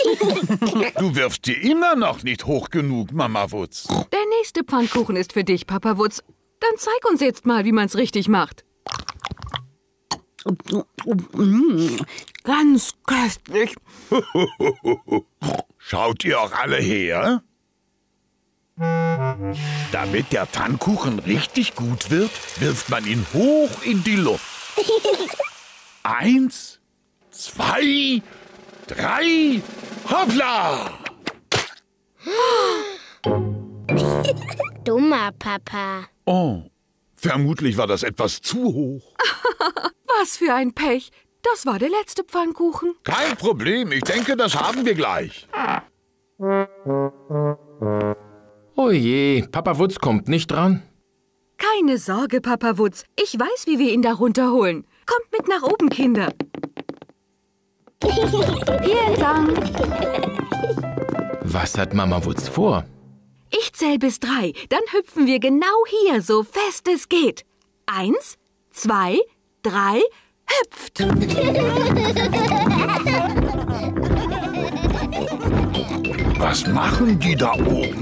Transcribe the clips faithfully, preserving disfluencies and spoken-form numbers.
Du wirfst die immer noch nicht hoch genug, Mama Wutz. Der nächste Pfannkuchen ist für dich, Papa Wutz. Dann zeig uns jetzt mal, wie man's richtig macht. Ganz köstlich. Schaut ihr auch alle her? Damit der Pfannkuchen richtig gut wird, wirft man ihn hoch in die Luft. Eins, zwei, drei, hoppla! Dummer Papa. Oh, vermutlich war das etwas zu hoch. Was für ein Pech. Das war der letzte Pfannkuchen. Kein Problem, ich denke, das haben wir gleich. Oh je, Papa Wutz kommt nicht dran. Keine Sorge, Papa Wutz. Ich weiß, wie wir ihn da runterholen. Kommt mit nach oben, Kinder. Hier entlang. Was hat Mama Wutz vor? Ich zähl bis drei. Dann hüpfen wir genau hier, so fest es geht. Eins, zwei, drei, hüpft. Was machen die da oben?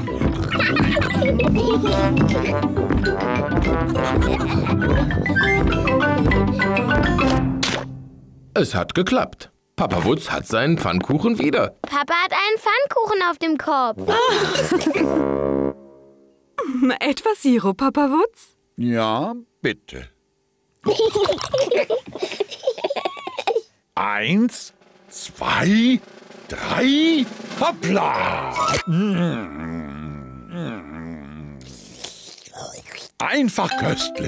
Es hat geklappt. Papa Wutz hat seinen Pfannkuchen wieder. Papa hat einen Pfannkuchen auf dem Kopf. Etwas Sirup, Papa Wutz? Ja, bitte. Eins, zwei, drei, hoppla! Einfach köstlich.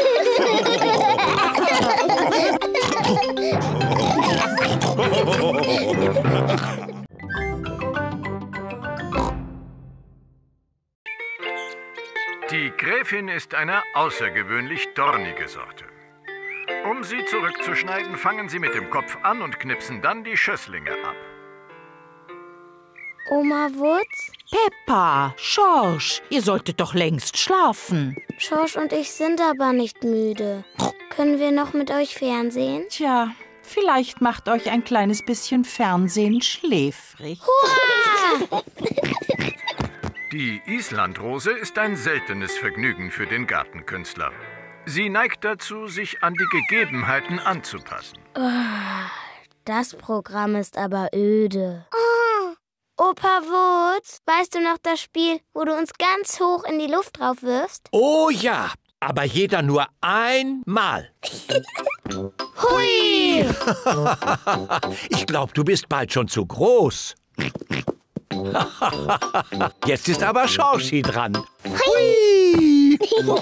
Die Gräfin ist eine außergewöhnlich dornige Sorte. Um sie zurückzuschneiden, fangen Sie mit dem Kopf an und knipsen dann die Schösslinge ab. Oma Wutz? Peppa, Schorsch, ihr solltet doch längst schlafen. Schorsch und ich sind aber nicht müde. Können wir noch mit euch Fernsehen? Tja, vielleicht macht euch ein kleines bisschen Fernsehen schläfrig. Hurra! Die Islandrose ist ein seltenes Vergnügen für den Gartenkünstler. Sie neigt dazu, sich an die Gegebenheiten anzupassen. Oh, das Programm ist aber öde. Oh. Opa Wutz, weißt du noch das Spiel, wo du uns ganz hoch in die Luft drauf wirfst? Oh ja, aber jeder nur einmal. Hui! Ich glaube, du bist bald schon zu groß. Jetzt ist aber Schorschi dran. Hui!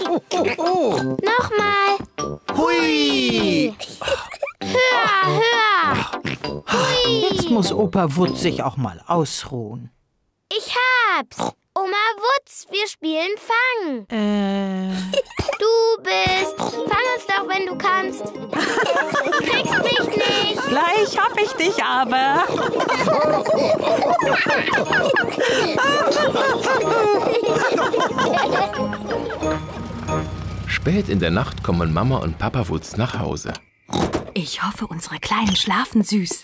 Nochmal. Hui! Höher, höher. Hui! Jetzt muss Opa Wutz sich auch mal ausruhen. Ich hab's. Oma Wutz, wir spielen Fang. Äh... Du bist. Fang uns doch, wenn du kannst. Kriegst mich nicht. Gleich hab ich dich aber. Spät in der Nacht kommen Mama und Papa Wutz nach Hause. Ich hoffe, unsere Kleinen schlafen süß.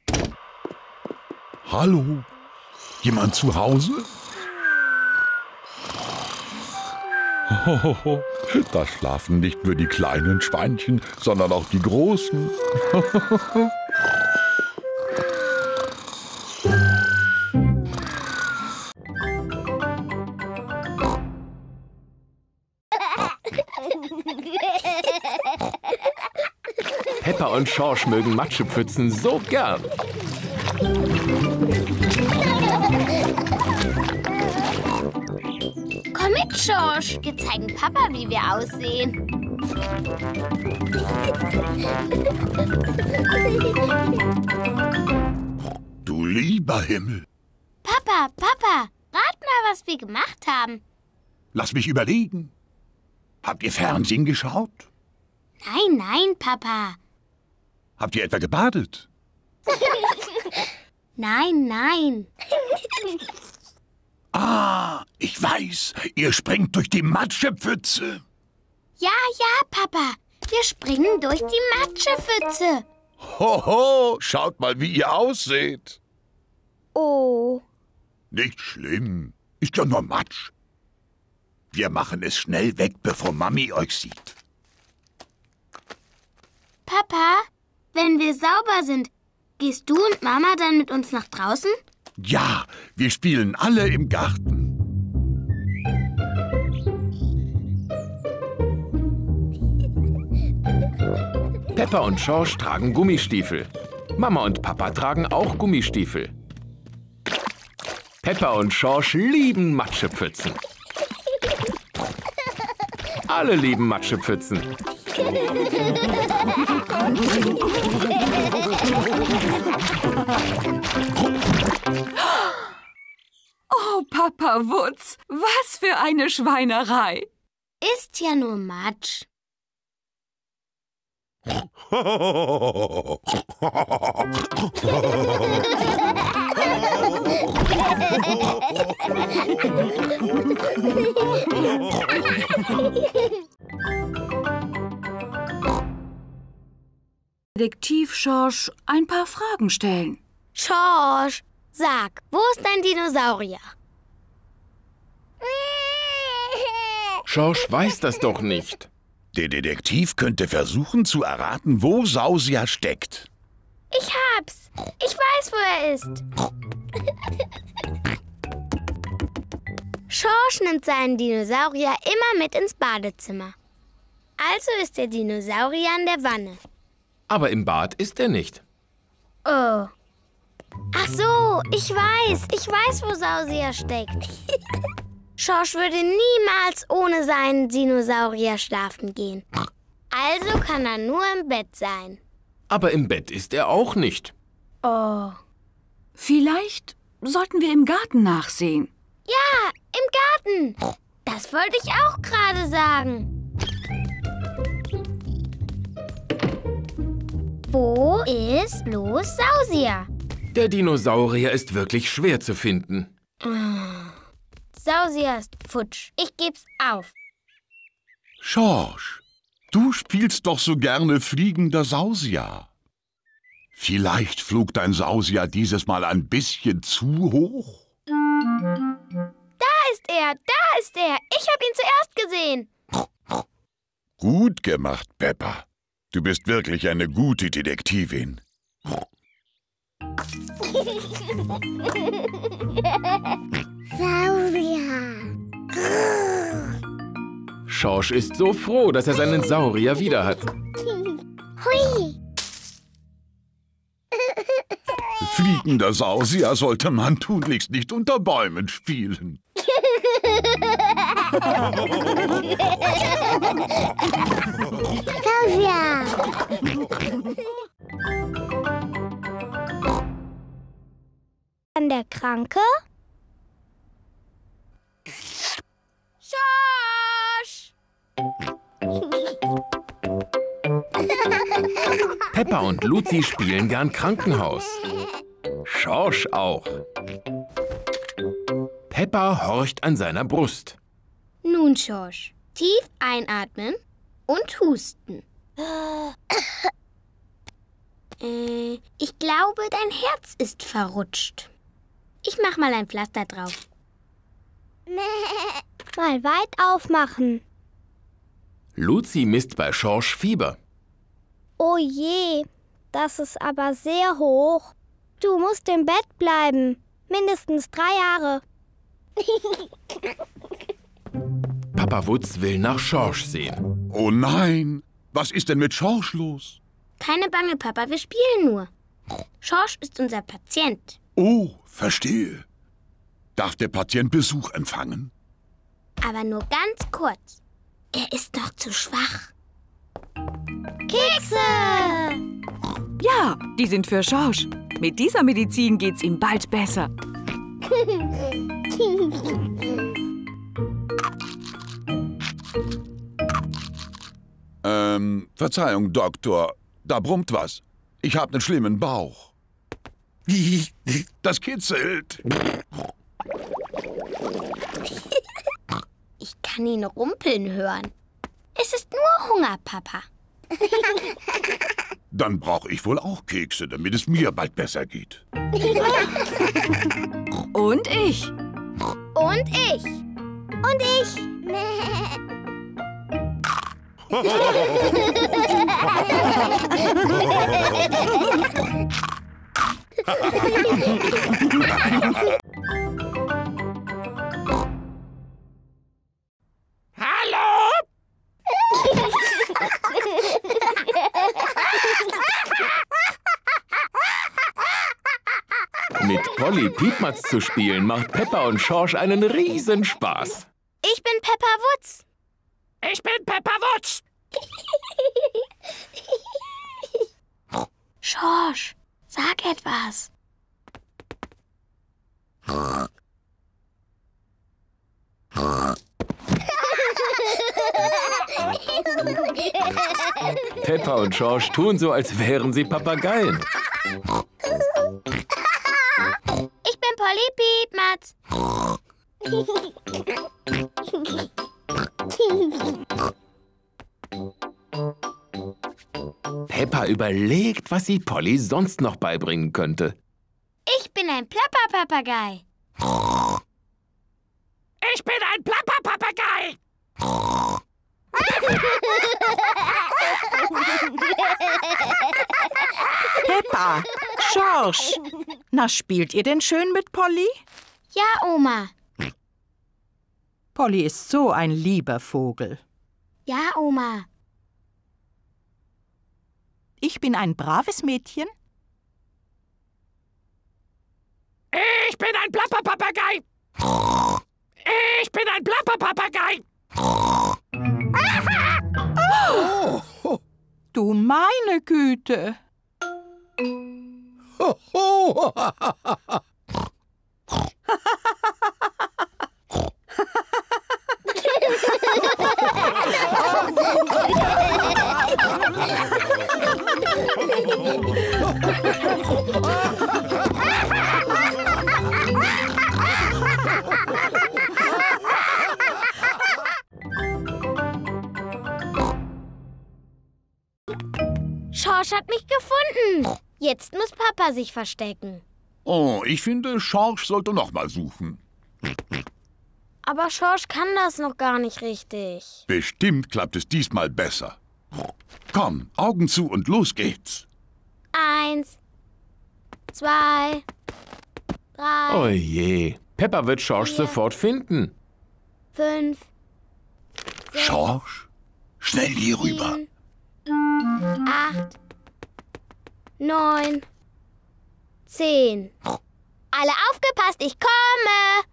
Hallo? Jemand zu Hause? Hohoho, da schlafen nicht nur die kleinen Schweinchen, sondern auch die großen. Peppa und Schorsch mögen Matschepfützen so gern. Komm mit, Schorsch. Wir zeigen Papa, wie wir aussehen. Du lieber Himmel. Papa, Papa, rat mal, was wir gemacht haben. Lass mich überlegen. Habt ihr Fernsehen geschaut? Nein, nein, Papa. Habt ihr etwa gebadet? Nein, nein. Ah, ich weiß. Ihr springt durch die Matschepfütze. Ja, ja, Papa. Wir springen durch die Matschepfütze. Hoho, schaut mal, wie ihr ausseht. Oh. Nicht schlimm. Ist ja nur Matsch. Wir machen es schnell weg, bevor Mami euch sieht. Papa, wenn wir sauber sind, gehst du und Mama dann mit uns nach draußen? Ja, wir spielen alle im Garten. Peppa und Schorsch tragen Gummistiefel. Mama und Papa tragen auch Gummistiefel. Peppa und Schorsch lieben Matschepfützen. Alle lieben Matschepfützen. Oh, Papa Wutz, was für eine Schweinerei. Ist ja nur Matsch. Detektiv Schorsch ein paar Fragen stellen. Schorsch, sag, wo ist dein Dinosaurier? Schorsch weiß das doch nicht. Der Detektiv könnte versuchen zu erraten, wo Sausia steckt. Ich hab's. Ich weiß, wo er ist. Schorsch nimmt seinen Dinosaurier immer mit ins Badezimmer. Also ist der Dinosaurier an der Wanne. Aber im Bad ist er nicht. Oh. Ach so, ich weiß. Ich weiß, wo Sausia steckt. Schorsch würde niemals ohne seinen Dinosaurier schlafen gehen. Also kann er nur im Bett sein. Aber im Bett ist er auch nicht. Oh. Vielleicht sollten wir im Garten nachsehen. Ja, im Garten. Das wollte ich auch gerade sagen. Wo ist bloß Sausia? Der Dinosaurier ist wirklich schwer zu finden. Sausia ist futsch. Ich geb's auf. Schorsch, du spielst doch so gerne fliegender Sausia. Vielleicht flog dein Sausia dieses Mal ein bisschen zu hoch? Da ist er, da ist er. Ich hab ihn zuerst gesehen. Gut gemacht, Peppa. Du bist wirklich eine gute Detektivin. Sausia. Schorsch ist so froh, dass er seinen Saurier wieder hat. Hui. Fliegender Sausia sollte man tunlichst nicht unter Bäumen spielen. Sausia. An der Kranke? Schorsch! Peppa und Luzi spielen gern Krankenhaus. Schorsch auch. Peppa horcht an seiner Brust. Nun, Schorsch, tief einatmen und husten. äh, ich glaube, dein Herz ist verrutscht. Ich mach mal ein Pflaster drauf. Mal weit aufmachen. Luzi misst bei Schorsch Fieber. Oh je, das ist aber sehr hoch. Du musst im Bett bleiben. Mindestens drei Jahre. Papa Wutz will nach Schorsch sehen. Oh nein, was ist denn mit Schorsch los? Keine Bange, Papa, wir spielen nur. Schorsch ist unser Patient. Oh, verstehe. Darf der Patient Besuch empfangen? Aber nur ganz kurz. Er ist noch zu schwach. Kekse! Ja, die sind für Schorsch. Mit dieser Medizin geht's ihm bald besser. ähm, Verzeihung, Doktor. Da brummt was. Ich habe einen schlimmen Bauch. Das kitzelt. Ich kann ihn rumpeln hören. Es ist nur Hunger, Papa. Dann brauche ich wohl auch Kekse, damit es mir bald besser geht. Und ich. Und ich. Und ich. Hallo? Mit Polly Piepmatz zu spielen macht Peppa und Schorsch einen Riesenspaß. Ich bin Peppa Wutz. Ich bin Peppa Wutz. Schorsch, sag etwas. Peppa und Schorsch tun so, als wären sie Papageien. Ich bin Polly Piepmatz. Peppa überlegt, was sie Polly sonst noch beibringen könnte. Ich bin ein Plapperpapagei. Ich bin ein Plapperpapagei. Peppa, Schorsch, na, spielt ihr denn schön mit Polly? Ja, Oma. Polly ist so ein lieber Vogel. Ja, Oma. Ich bin ein braves Mädchen. Ich bin ein Plapperpapagei. Ich bin ein Plapperpapagei. Du meine Güte. Schorsch hat mich gefunden. Jetzt muss Papa sich verstecken. Oh, ich finde, Schorsch sollte noch mal suchen. Aber Schorsch kann das noch gar nicht richtig. Bestimmt klappt es diesmal besser. Komm, Augen zu und los geht's. Eins, zwei, drei, Oh je, Peppa wird Schorsch Vier. sofort finden. fünf, Schorsch, schnell hier rüber. sieben, acht, neun, zehn. Alle aufgepasst, ich komme!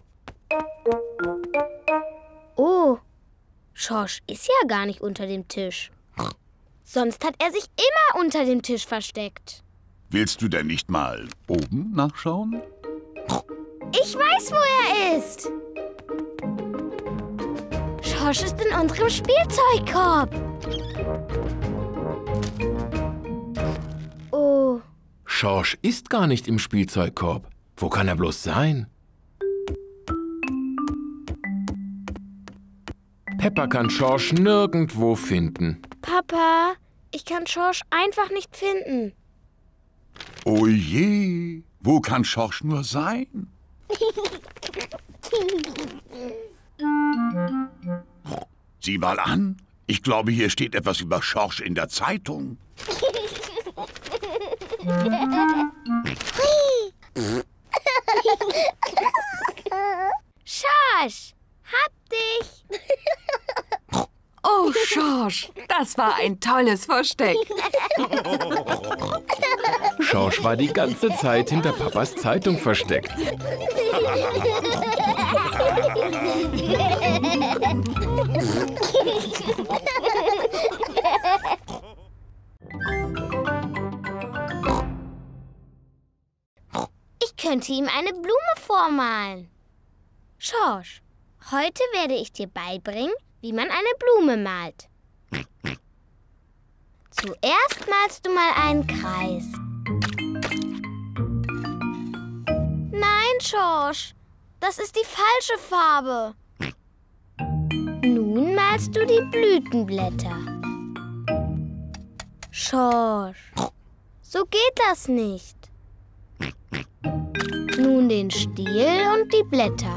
Oh, Schorsch ist ja gar nicht unter dem Tisch. Sonst hat er sich immer unter dem Tisch versteckt. Willst du denn nicht mal oben nachschauen? Ich weiß, wo er ist. Schorsch ist in unserem Spielzeugkorb. Oh, Schorsch ist gar nicht im Spielzeugkorb. Wo kann er bloß sein? Peppa kann Schorsch nirgendwo finden. Papa, ich kann Schorsch einfach nicht finden. Oh je, wo kann Schorsch nur sein? Sieh mal an. Ich glaube, hier steht etwas über Schorsch in der Zeitung. Schorsch, hab dich. Oh, Schorsch, das war ein tolles Versteck. Schorsch war die ganze Zeit hinter Papas Zeitung versteckt. Ich könnte ihm eine Blume vormalen. Schorsch, heute werde ich dir beibringen, wie man eine Blume malt. Zuerst malst du mal einen Kreis. Nein, Schorsch, das ist die falsche Farbe. Nun malst du die Blütenblätter. Schorsch, so geht das nicht. Nun den Stiel und die Blätter.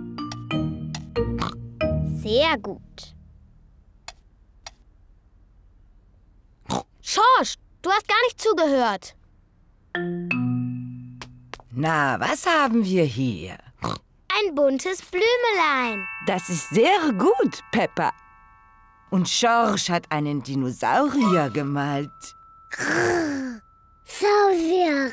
Sehr gut. Schorsch, du hast gar nicht zugehört. Na, was haben wir hier? Ein buntes Blümelein. Das ist sehr gut, Peppa. Und Schorsch hat einen Dinosaurier gemalt. Saurier.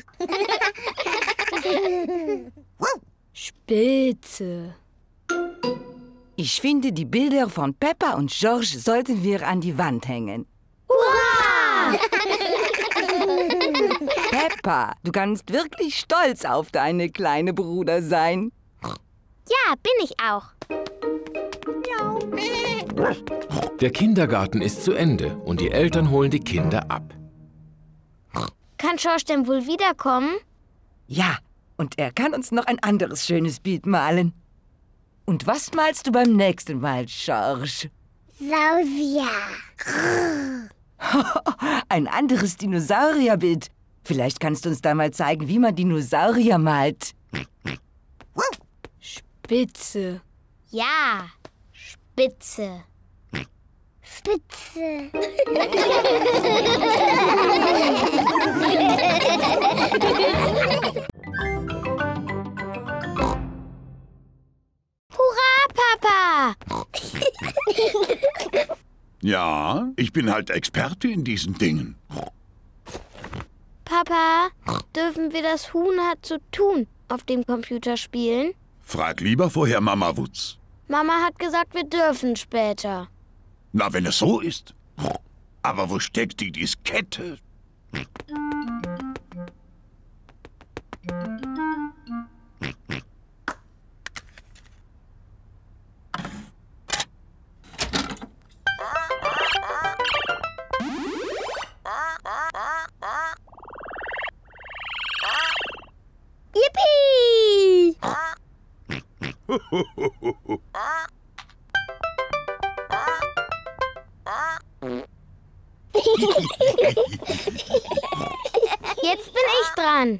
Spitze. Ich finde, die Bilder von Peppa und Schorsch sollten wir an die Wand hängen. Hurra! Peppa, du kannst wirklich stolz auf deine kleine Bruder sein. Ja, bin ich auch. Der Kindergarten ist zu Ende und die Eltern holen die Kinder ab. Kann Schorsch denn wohl wiederkommen? Ja, und er kann uns noch ein anderes schönes Bild malen. Und was malst du beim nächsten Mal, Schorsch? Saurier. Ein anderes Dinosaurierbild. Vielleicht kannst du uns da mal zeigen, wie man Dinosaurier malt. Spitze. Ja, Spitze. Spitze. Hurra, Papa! Ja, ich bin halt Experte in diesen Dingen. Papa, dürfen wir das Huhn hat zu tun auf dem Computer spielen? Frag lieber vorher Mama Wutz. Mama hat gesagt, wir dürfen später. Na, wenn es so ist. Aber wo steckt die Diskette? Yippie! Jetzt bin ich dran.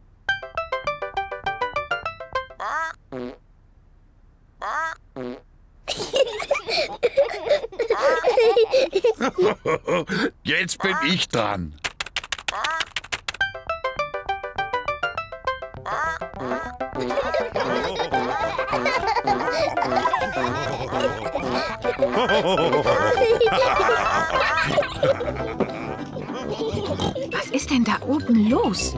Jetzt bin ich dran. Was ist denn da oben los?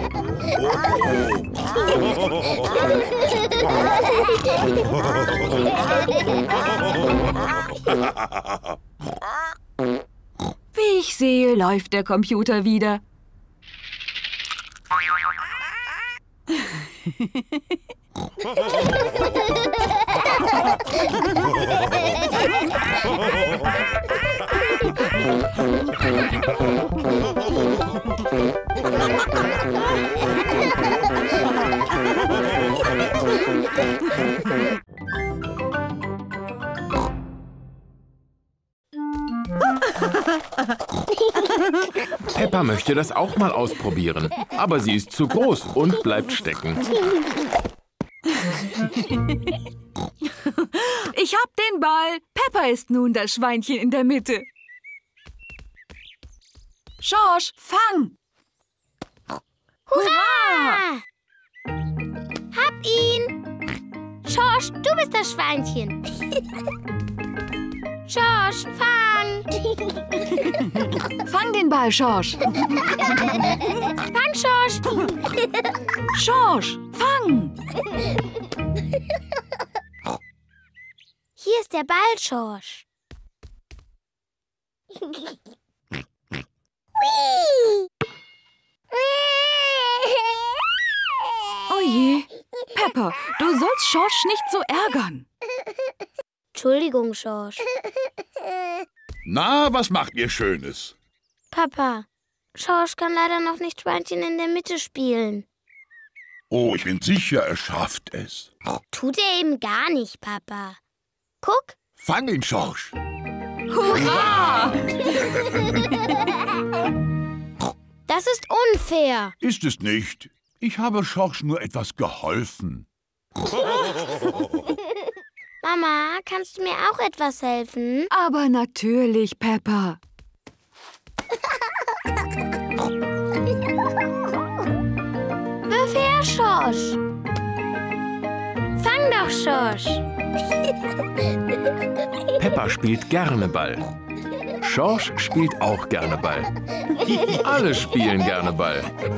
Wie ich sehe, läuft der Computer wieder. Peppa möchte das auch mal ausprobieren, aber sie ist zu groß und bleibt stecken. Ich hab den Ball. Peppa ist nun das Schweinchen in der Mitte. Schorsch, fang! Hurra! Hab ihn! Schorsch, du bist das Schweinchen. Schorsch, fang! Fang den Ball, Schorsch. Fang, Schorsch! Schorsch, fang! Hier ist der Ball, Schorsch. Oh je, Peppa, du sollst Schorsch nicht so ärgern. Entschuldigung, Schorsch. Na, was macht ihr Schönes? Papa, Schorsch kann leider noch nicht Schweinchen in der Mitte spielen. Oh, ich bin sicher, er schafft es. Tut er eben gar nicht, Papa. Guck. Fang ihn, Schorsch. Hurra! Das ist unfair. Ist es nicht. Ich habe Schorsch nur etwas geholfen. Mama, kannst du mir auch etwas helfen? Aber natürlich, Peppa. Wirf her, Schorsch. Fang doch, Schorsch. Peppa spielt gerne Ball. Schorsch spielt auch gerne Ball. Alle spielen gerne Ball.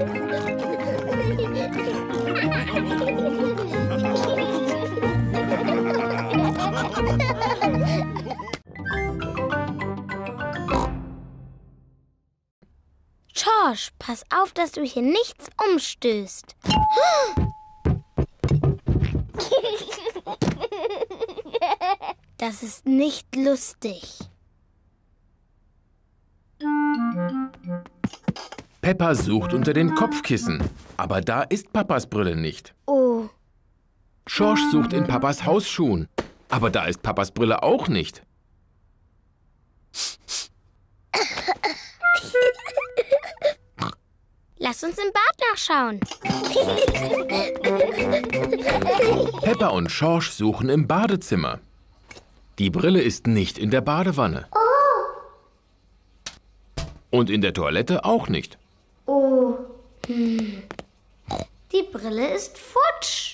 Schorsch, pass auf, dass du hier nichts umstößt. Das ist nicht lustig. Peppa sucht unter den Kopfkissen, aber da ist Papas Brille nicht. Oh. Schorsch sucht in Papas Hausschuhen, aber da ist Papas Brille auch nicht. Lass uns im Bad nachschauen. Peppa und Schorsch suchen im Badezimmer. Die Brille ist nicht in der Badewanne. Und in der Toilette auch nicht. Oh. Hm. Die Brille ist futsch.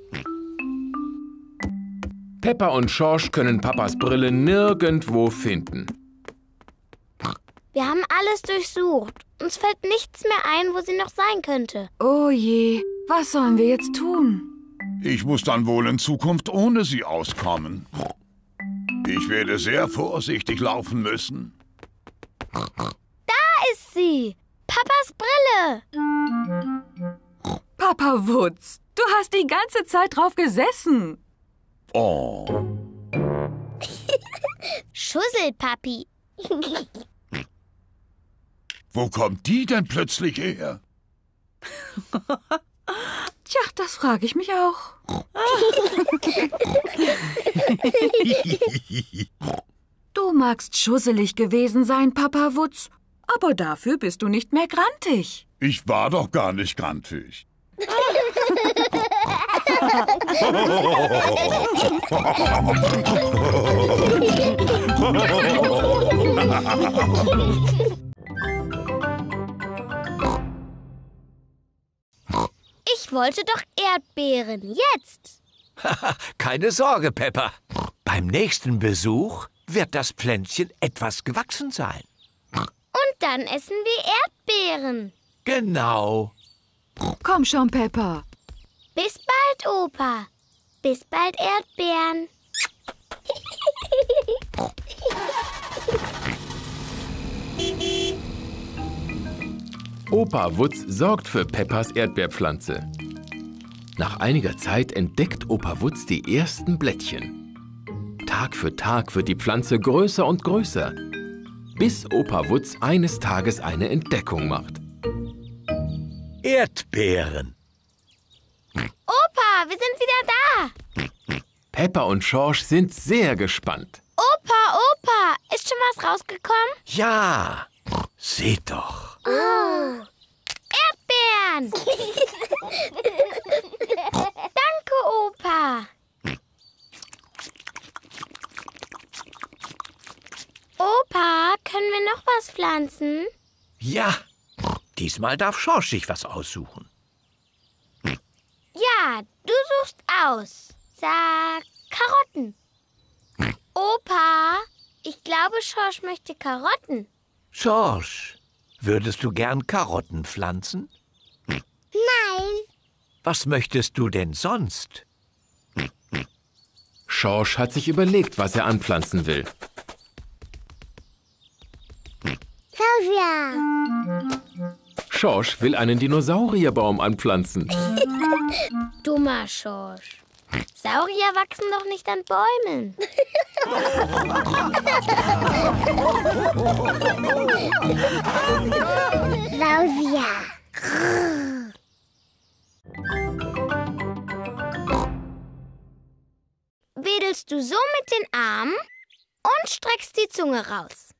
Peppa und Schorsch können Papas Brille nirgendwo finden. Wir haben alles durchsucht. Uns fällt nichts mehr ein, wo sie noch sein könnte. Oh je, was sollen wir jetzt tun? Ich muss dann wohl in Zukunft ohne sie auskommen. Ich werde sehr vorsichtig laufen müssen. Da ist sie! Papas Brille! Papa Wutz, du hast die ganze Zeit drauf gesessen. Oh. Schusselpapi. Wo kommt die denn plötzlich her? Tja, das frage ich mich auch. Du magst schusselig gewesen sein, Papa Wutz, aber dafür bist du nicht mehr grantig. Ich war doch gar nicht grantig. Ich wollte doch Erdbeeren. Jetzt! Keine Sorge, Peppa. Beim nächsten Besuch wird das Pflänzchen etwas gewachsen sein. Und dann essen wir Erdbeeren. Genau. Komm schon, Peppa. Bis bald, Opa. Bis bald, Erdbeeren. Opa Wutz sorgt für Peppas Erdbeerpflanze. Nach einiger Zeit entdeckt Opa Wutz die ersten Blättchen. Tag für Tag wird die Pflanze größer und größer, bis Opa Wutz eines Tages eine Entdeckung macht. Erdbeeren. Opa, wir sind wieder da. Peppa und Schorsch sind sehr gespannt. Opa, Opa, ist schon was rausgekommen? Ja, seht doch. Oh. Erdbeeren. Danke, Opa. Opa, können wir noch was pflanzen? Ja, diesmal darf Schorsch sich was aussuchen. Ja, du suchst aus. Sag Karotten. Opa, ich glaube, Schorsch möchte Karotten. Schorsch, würdest du gern Karotten pflanzen? Nein. Was möchtest du denn sonst? Schorsch hat sich überlegt, was er anpflanzen will. Saurier. Schorsch will einen Dinosaurierbaum anpflanzen. Dummer Schorsch. Saurier wachsen doch nicht an Bäumen. Saurier. Wedelst du so mit den Armen? und streckst die Zunge raus.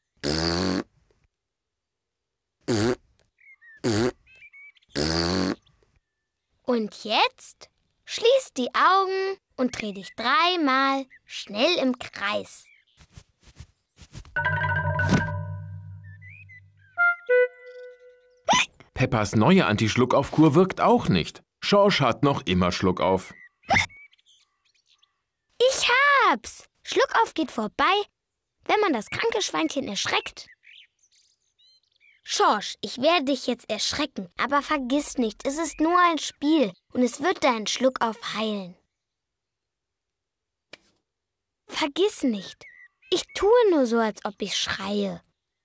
Und jetzt schließ die Augen und dreh dich dreimal schnell im Kreis. Peppas neue Anti-Schluckauf-Kur wirkt auch nicht. Schorsch hat noch immer Schluckauf. Ich hab's! Schluckauf geht vorbei, wenn man das kranke Schweinchen erschreckt. Schorsch, ich werde dich jetzt erschrecken, aber vergiss nicht, es ist nur ein Spiel und es wird deinen Schluckauf heilen. Vergiss nicht, ich tue nur so, als ob ich schreie.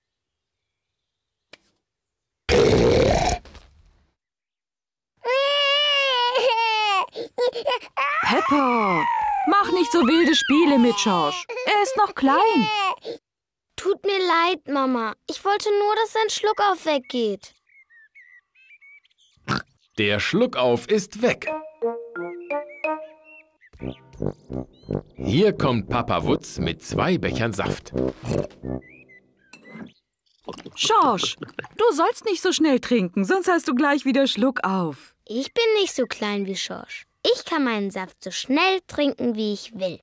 Peppa, mach nicht so wilde Spiele mit Schorsch. Er ist noch klein. Tut mir leid, Mama. Ich wollte nur, dass sein Schluckauf weggeht. Der Schluckauf ist weg. Hier kommt Papa Wutz mit zwei Bechern Saft. Schorsch, du sollst nicht so schnell trinken, sonst hast du gleich wieder Schluckauf. Ich bin nicht so klein wie Schorsch. Ich kann meinen Saft so schnell trinken, wie ich will.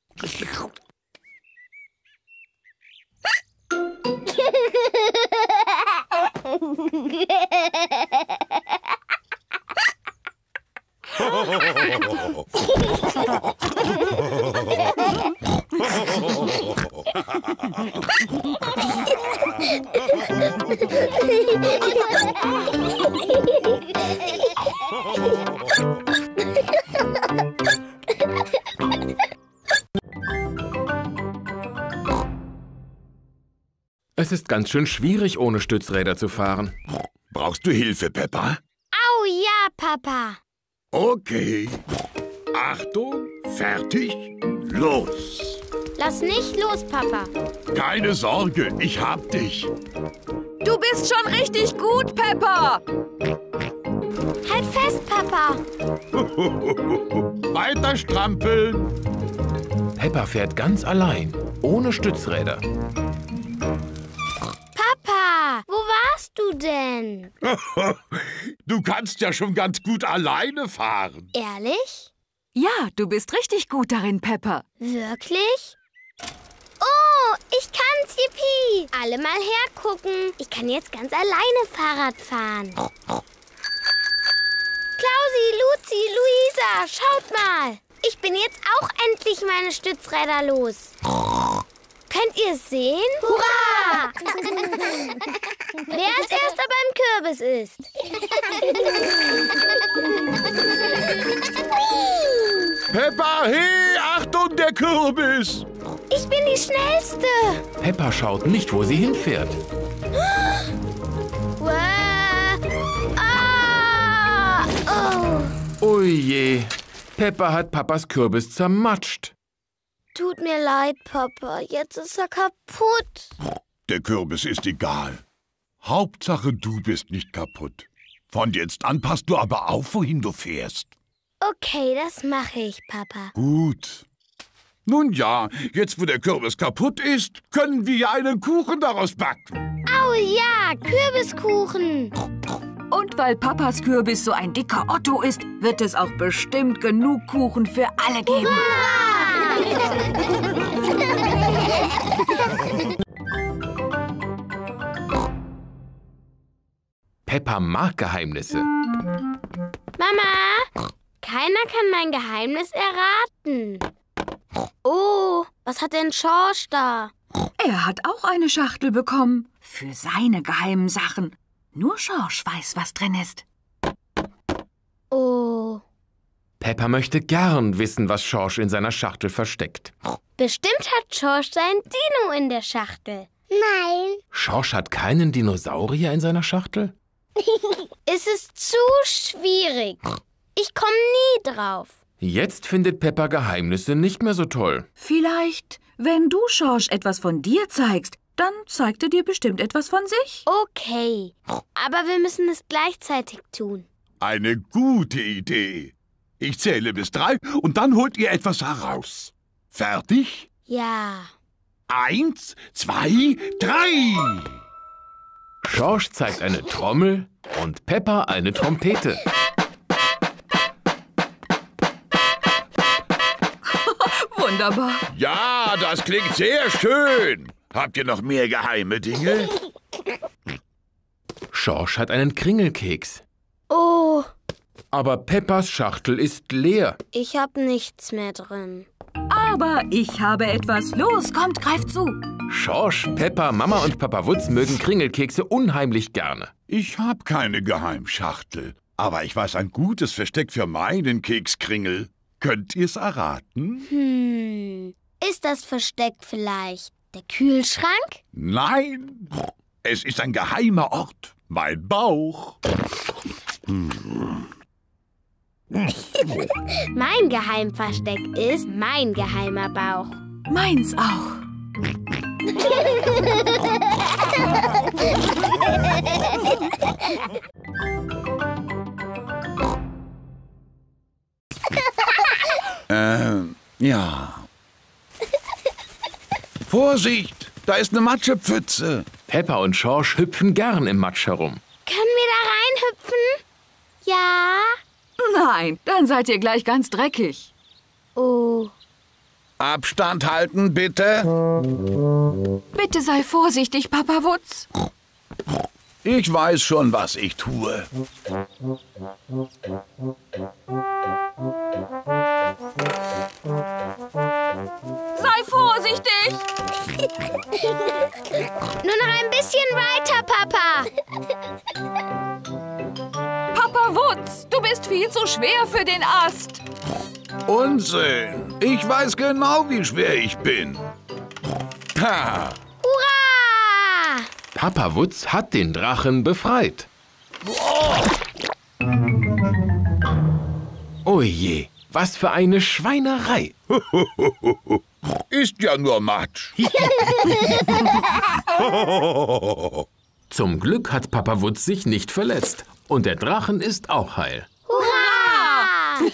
Es ist ganz schön schwierig, ohne Stützräder zu fahren. Brauchst du Hilfe, Peppa? Au ja, Papa. Okay. Achtung, fertig, los. Lass nicht los, Papa. Keine Sorge, ich hab dich. Du bist schon richtig gut, Peppa. Halt fest, Papa. Weiter strampeln. Peppa fährt ganz allein, ohne Stützräder. Papa, wo warst du denn? Du kannst ja schon ganz gut alleine fahren. Ehrlich? Ja, du bist richtig gut darin, Peppa. Wirklich? Oh, ich kann's, yippie. Alle mal hergucken. Ich kann jetzt ganz alleine Fahrrad fahren. Klausi, Luzi, Luisa, schaut mal. Ich bin jetzt auch endlich meine Stützräder los. Könnt ihr es sehen? Hurra! Wer als erster beim Kürbis ist. Peppa, hey, Achtung, der Kürbis. Ich bin die Schnellste. Peppa schaut nicht, wo sie hinfährt. Ah! Oh. Ui je, Peppa hat Papas Kürbis zermatscht. Tut mir leid, Papa. Jetzt ist er kaputt. Der Kürbis ist egal. Hauptsache, du bist nicht kaputt. Von jetzt an passt du aber auf, wohin du fährst. Okay, das mache ich, Papa. Gut. Nun ja, jetzt wo der Kürbis kaputt ist, können wir ja einen Kuchen daraus backen. Au ja, Kürbiskuchen. Und weil Papas Kürbis so ein dicker Otto ist, wird es auch bestimmt genug Kuchen für alle geben. Peppa mag Geheimnisse. Mama, keiner kann mein Geheimnis erraten. Oh, was hat denn Schorsch da? Er hat auch eine Schachtel bekommen. Für seine geheimen Sachen. Nur Schorsch weiß, was drin ist. Oh. Peppa möchte gern wissen, was Schorsch in seiner Schachtel versteckt. Bestimmt hat Schorsch sein Dino in der Schachtel. Nein. Schorsch hat keinen Dinosaurier in seiner Schachtel? Es ist zu schwierig. Ich komme nie drauf. Jetzt findet Peppa Geheimnisse nicht mehr so toll. Vielleicht, wenn du Schorsch etwas von dir zeigst, dann zeigt er dir bestimmt etwas von sich. Okay, aber wir müssen es gleichzeitig tun. Eine gute Idee. Ich zähle bis drei und dann holt ihr etwas heraus. Fertig? Ja. Eins, zwei, drei. Schorsch zeigt eine Trommel und Peppa eine Trompete. Wunderbar. Ja, das klingt sehr schön. Habt ihr noch mehr geheime Dinge? Schorsch hat einen Kringelkeks. Oh, Aber Peppas Schachtel ist leer. ich hab nichts mehr drin. Aber ich habe etwas. Los, kommt, greift zu. Schorsch, Peppa, Mama und Papa Wutz mögen Kringelkekse unheimlich gerne. Ich hab keine Geheimschachtel, aber ich weiß ein gutes Versteck für meinen Kekskringel. Könnt ihr's erraten? Hm, ist das Versteck vielleicht der Kühlschrank? Nein, es ist ein geheimer Ort. Mein Bauch. Mein Geheimversteck ist mein geheimer Bauch. Meins auch. Ähm, ja. Vorsicht, da ist eine Matschepfütze. Peppa und Schorsch hüpfen gern im Matsch herum. Können wir da reinhüpfen? Ja. Nein, dann seid ihr gleich ganz dreckig. Oh. Abstand halten, bitte. Bitte sei vorsichtig, Papa Wutz. Ich weiß schon, was ich tue. Sei vorsichtig. Nur noch ein bisschen weiter, Papa. Papa Wutz, du bist viel zu schwer für den Ast. Unsinn. Ich weiß genau, wie schwer ich bin. Ha. Hurra! Papa Wutz hat den Drachen befreit. Oh je, was für eine Schweinerei. Ist ja nur Matsch. Zum Glück hat Papa Wutz sich nicht verletzt. Und der Drachen ist auch heil. Hurra!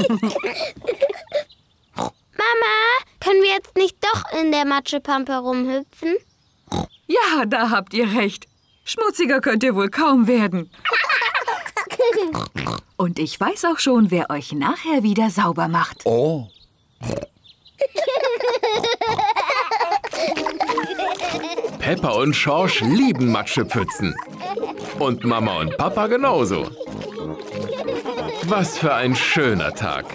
Mama, können wir jetzt nicht doch in der Matschepampe rumhüpfen? Ja, da habt ihr recht. Schmutziger könnt ihr wohl kaum werden. Und ich weiß auch schon, wer euch nachher wieder sauber macht. Oh. Peppa und Schorsch lieben Matschepfützen. Und Mama und Papa genauso. Was für ein schöner Tag.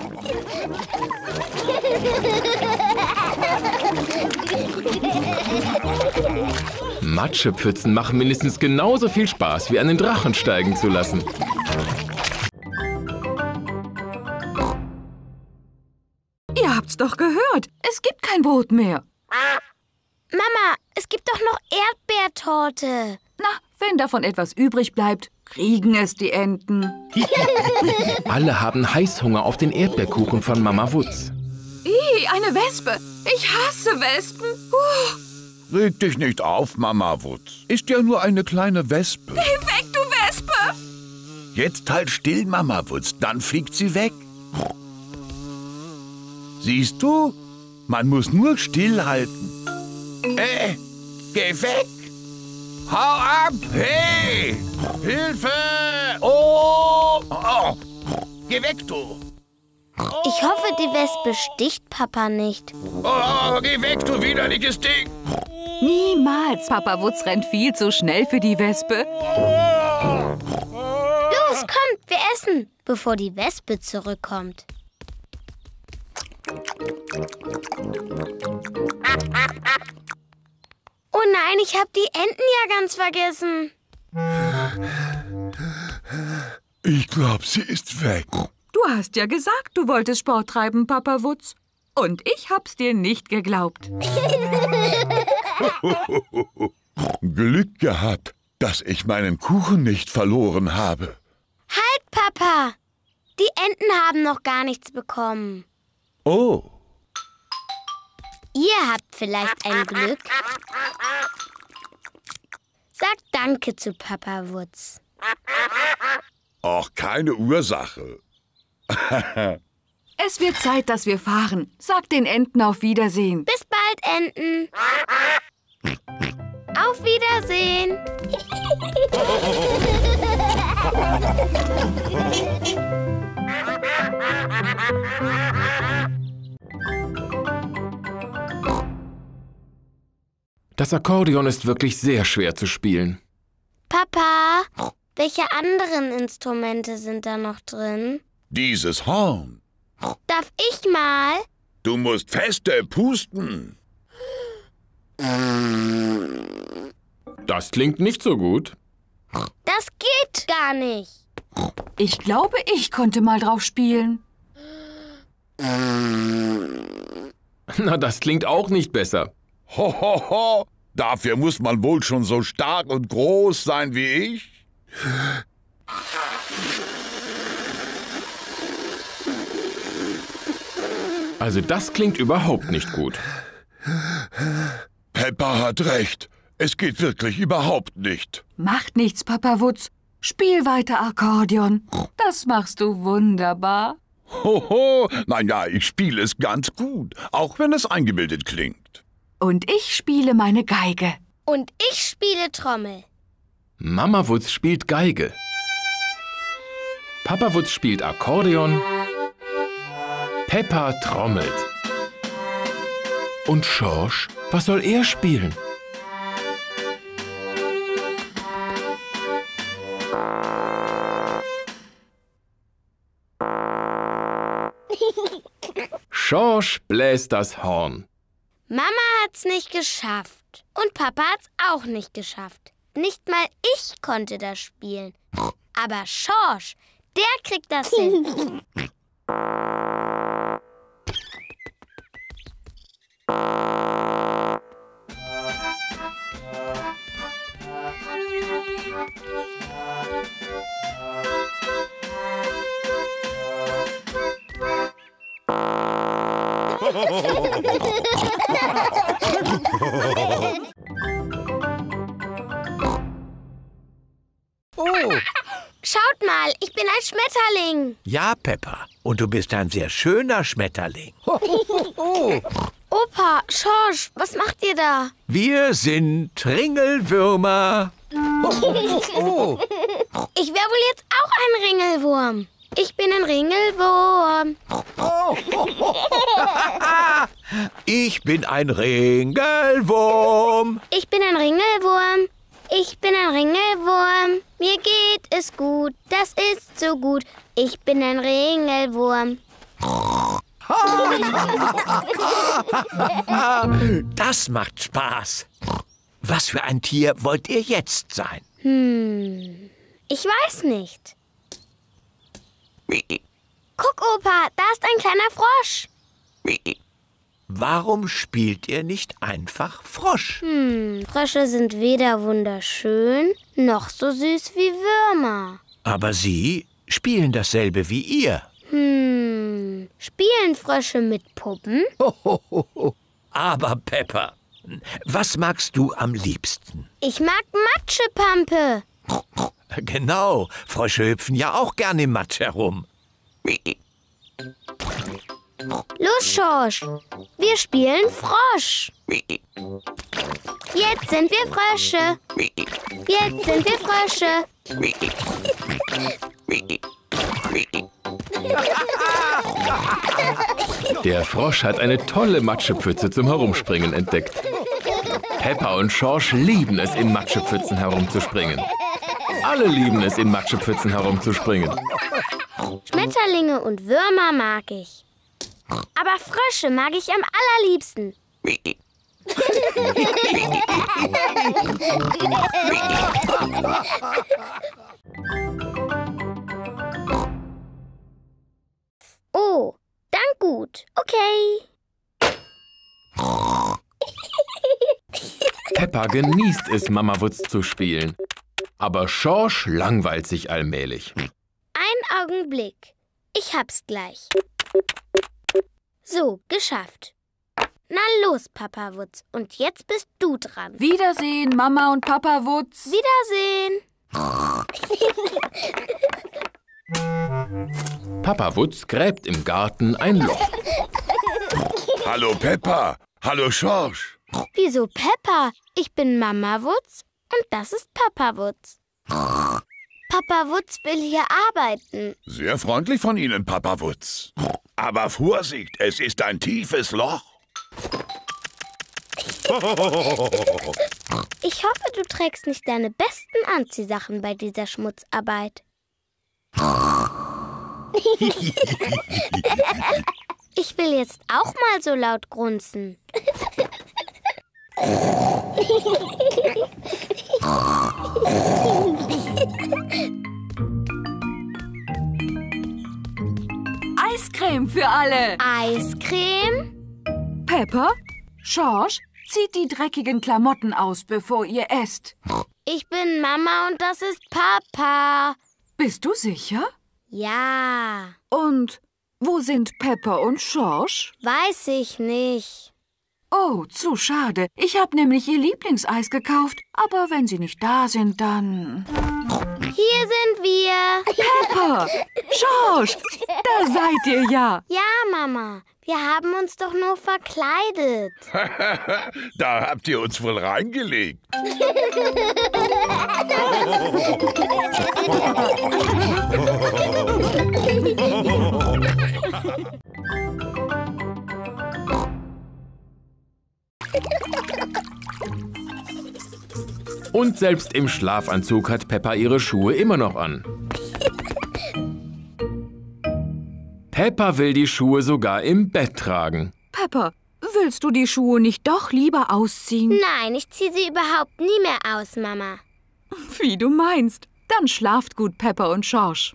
Matschepfützen machen mindestens genauso viel Spaß, wie einen Drachen steigen zu lassen. Ihr habt's doch gehört. Es gibt kein Brot mehr. Mama, es gibt doch noch Erdbeertorte. Na, wenn davon etwas übrig bleibt, kriegen es die Enten. Alle haben Heißhunger auf den Erdbeerkuchen von Mama Wutz. Ih, eine Wespe. Ich hasse Wespen. Uh, Reg dich nicht auf, Mama Wutz. Ist ja nur eine kleine Wespe. geh weg, du Wespe. Jetzt halt still, Mama Wutz, dann fliegt sie weg. Siehst du? Man muss nur stillhalten. Äh, geh weg! Hau ab! Hey! Hilfe! Oh! Oh. Geh weg, du! Ich hoffe, die Wespe sticht Papa nicht. Oh, geh weg, du widerliches Ding! Niemals. Papa Wutz rennt viel zu schnell für die Wespe. Los, kommt, wir essen, bevor die Wespe zurückkommt. Oh nein, ich habe die Enten ja ganz vergessen. Ich glaub, sie ist weg. Du hast ja gesagt, du wolltest Sport treiben, Papa Wutz. Und ich hab's dir nicht geglaubt. Glück gehabt, dass ich meinen Kuchen nicht verloren habe. Halt, Papa! Die Enten haben noch gar nichts bekommen. Oh. Ihr habt vielleicht ein Glück. Sagt Danke zu Papa Wutz. Ach, keine Ursache. Es wird Zeit, dass wir fahren. Sag den Enten auf Wiedersehen. Bis bald, Enten. Auf Wiedersehen. Das Akkordeon ist wirklich sehr schwer zu spielen. Papa, welche anderen Instrumente sind da noch drin? Dieses Horn. Darf ich mal? Du musst feste pusten. Das klingt nicht so gut. Das geht gar nicht. Ich glaube, ich konnte mal drauf spielen. Na, das klingt auch nicht besser. Ho, ho, ho. Dafür muss man wohl schon so stark und groß sein wie ich. Also das klingt überhaupt nicht gut. Peppa hat recht. Es geht wirklich überhaupt nicht. Macht nichts, Papa Wutz. Spiel weiter Akkordeon. Das machst du wunderbar. Hoho, naja, ich spiele es ganz gut, auch wenn es eingebildet klingt. Und ich spiele meine Geige. Und ich spiele Trommel. Mama Wutz spielt Geige. Papa Wutz spielt Akkordeon. Peppa trommelt. Und Schorsch, was soll er spielen? Schorsch bläst das Horn. Mama hat's nicht geschafft. Und Papa hat's auch nicht geschafft. Nicht mal ich konnte das spielen. Aber Schorsch, der kriegt das hin. Oh, Schaut mal, ich bin ein Schmetterling. ja, Peppa. Und du bist ein sehr schöner Schmetterling. Ho, ho, ho, ho. Opa, Schorsch, was macht ihr da? Wir sind Ringelwürmer. Ho, ho, ho, ho. Ich wäre wohl jetzt auch ein Ringelwurm. Ich bin ein Ringelwurm. Ich bin ein Ringelwurm. Ich bin ein Ringelwurm. Ich bin ein Ringelwurm. Mir geht es gut. Das ist so gut. Ich bin ein Ringelwurm. Das macht Spaß. Was für ein Tier wollt ihr jetzt sein? Hm, ich weiß nicht. Guck, Opa, da ist ein kleiner Frosch. Warum spielt ihr nicht einfach Frosch? Hm, Frösche sind weder wunderschön, noch so süß wie Würmer. Aber sie spielen dasselbe wie ihr. Hm, spielen Frösche mit Puppen? Hohoho. Aber Peppa, was magst du am liebsten? Ich mag Matschepampe. Genau, Frösche hüpfen ja auch gerne im Matsch herum. Los, Schorsch, wir spielen Frosch. Jetzt sind wir Frösche. Jetzt sind wir Frösche. Der Frosch hat eine tolle Matschepfütze zum Herumspringen entdeckt. Peppa und Schorsch lieben es, in Matschepfützen herumzuspringen. Alle lieben es, in Matschepfützen herumzuspringen. Schmetterlinge und Würmer mag ich. Aber Frösche mag ich am allerliebsten. Oh, dann gut. Okay. Peppa genießt es, Mama Wutz zu spielen. Aber Schorsch langweilt sich allmählich. Ein Augenblick. Ich hab's gleich. So, geschafft. Na los, Papa Wutz. Und jetzt bist du dran. Wiedersehen, Mama und Papa Wutz. Wiedersehen. Papa Wutz gräbt im Garten ein Loch. Hallo Peppa, hallo Schorsch. Wieso Peppa? Ich bin Mama Wutz und das ist Papa Wutz. Papa Wutz will hier arbeiten. Sehr freundlich von Ihnen, Papa Wutz. Aber Vorsicht, es ist ein tiefes Loch. Ich hoffe, du trägst nicht deine besten Anziehsachen bei dieser Schmutzarbeit. Ich will jetzt auch mal so laut grunzen. Eiscreme für alle. Eiscreme? Peppa, Schorsch, zieht die dreckigen Klamotten aus, bevor ihr esst. Ich bin Mama und das ist Papa. Bist du sicher? Ja. Und wo sind Peppa und Schorsch? Weiß ich nicht. Oh, zu schade. Ich habe nämlich ihr Lieblingseis gekauft. Aber wenn sie nicht da sind, dann... Hier sind wir. Peppa! Schorsch! Da seid ihr ja. Ja, Mama. Wir haben uns doch nur verkleidet. Da habt ihr uns wohl reingelegt. Und selbst im Schlafanzug hat Peppa ihre Schuhe immer noch an. Peppa will die Schuhe sogar im Bett tragen. Peppa, willst du die Schuhe nicht doch lieber ausziehen? Nein, ich ziehe sie überhaupt nie mehr aus, Mama. Wie du meinst. Dann schlaft gut, Peppa und Schorsch.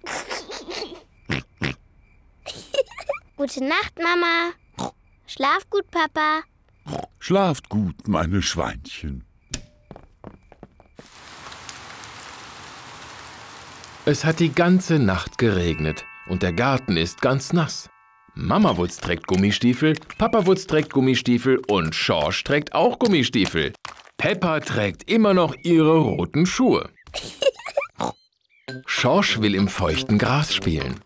Gute Nacht, Mama. Schlaf gut, Papa. Schlaft gut, meine Schweinchen. Es hat die ganze Nacht geregnet und der Garten ist ganz nass. Mama Wutz trägt Gummistiefel, Papa Wutz trägt Gummistiefel und Schorsch trägt auch Gummistiefel. Peppa trägt immer noch ihre roten Schuhe. Schorsch will im feuchten Gras spielen.